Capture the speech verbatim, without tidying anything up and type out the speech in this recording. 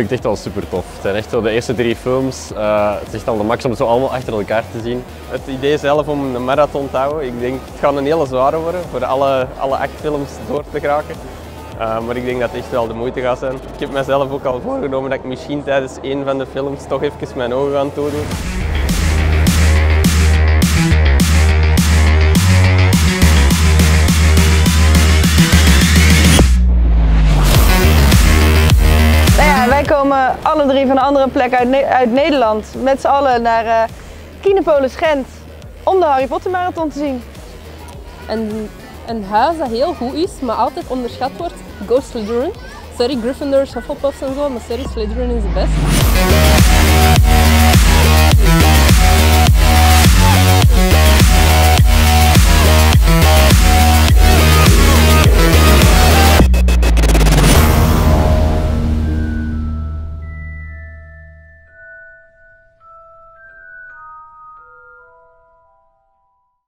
vind het echt wel super tof. Het zijn echt zo de eerste drie films. Uh, het is echt al de max om zo allemaal achter elkaar te zien. Het idee zelf om een marathon te houden, ik denk het gaat een hele zware worden voor alle, alle acht films door te geraken. Uh, maar ik denk dat het echt wel de moeite gaat zijn. Ik heb mezelf ook al voorgenomen dat ik misschien tijdens een van de films toch even mijn ogen ga toedoen. Wij komen alle drie van een andere plek uit, ne uit Nederland met z'n allen naar uh, Kinepolis Gent om de Harry Potter marathon te zien. En een huis dat heel goed is, maar altijd onderschat wordt, Go Slytherin. Sorry Gryffindors, Hufflepuffs en zo, maar sorry, Slytherin is de best.